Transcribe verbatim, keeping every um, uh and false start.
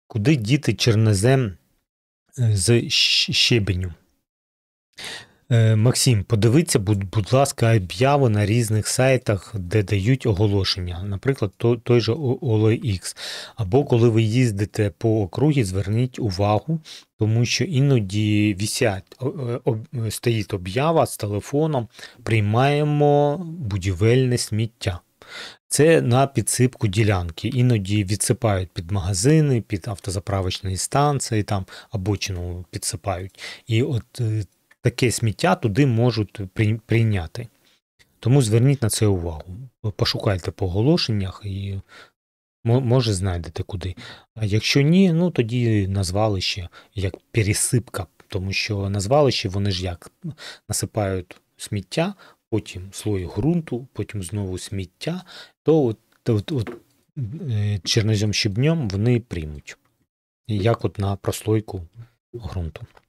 Куди діти чорнозем е, з щ- щебеню? Е, Максим, подивіться, будь, будь ласка, об'яви на різних сайтах, де дають оголошення. Наприклад, то- той же О- о ел ікс. Або коли ви їздите по округі, зверніть увагу, тому що іноді висять, о- е, об- стоїть об'ява з телефоном «Приймаємо будівельне сміття». Це на підсипку ділянки. Іноді відсипають під магазини, під автозаправочні станції, там обочину підсипають. І от е, таке сміття туди можуть прий- прийняти. Тому зверніть на це увагу. Пошукайте по оголошеннях і мо- може знайдете куди. А якщо ні, ну тоді на звалище як пересипка, тому що на звалищі вони ж як насипають сміття, потім слой ґрунту, потім знову сміття, то от, от, от, е, чорнозем щебнем вони приймуть. Як от на прослойку ґрунту.